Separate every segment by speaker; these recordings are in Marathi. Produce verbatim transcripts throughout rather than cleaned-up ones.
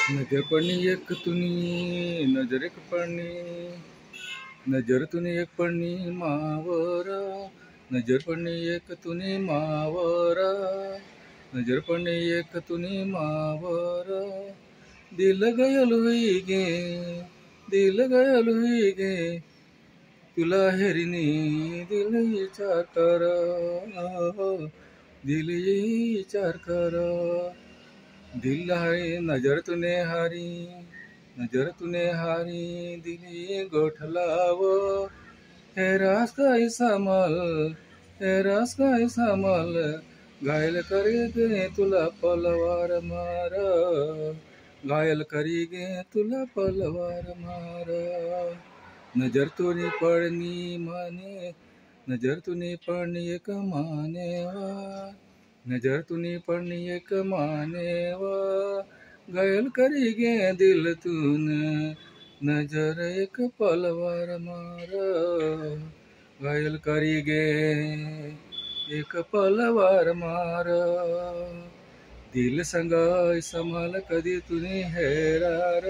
Speaker 1: नजर पडणी एक तुनी नजर एक पडणी नजर तुनी एक पडणी मावर नजर पडणी एक तुनी मावर नजर पडणी एक तुनी मावर दिल गयल हुई गे दिल गयल हुई गे तुला हेरिनी दिल विचार कर दिल विचार कर दिल हारी नजर तूने हारी नजर तूने हारी दिली गोठलाव हे रास काय सामल हे रास काय सामल घायल करी गे तुला पलवार मार घायल करी गे तुला पलवार मार नजर तूने पडनी माने नजर तूने पडनी एक मानेवा नजर तूने पडनी एक मानेवा घायल करी गे दिल तून नजर एक पलवार मार घायल करी गे एक पलवार मार दिल संगाय समाल कधी तूने हेरार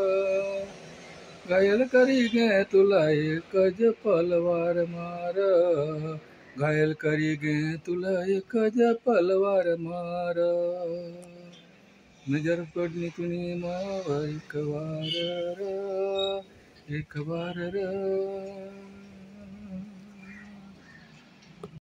Speaker 1: घायल करी गे तुला एक ज पलवार मार घायल करी गे तुला एक ज पलवार मार नजर पडनी तुनी मावा एक वार र, एक वार र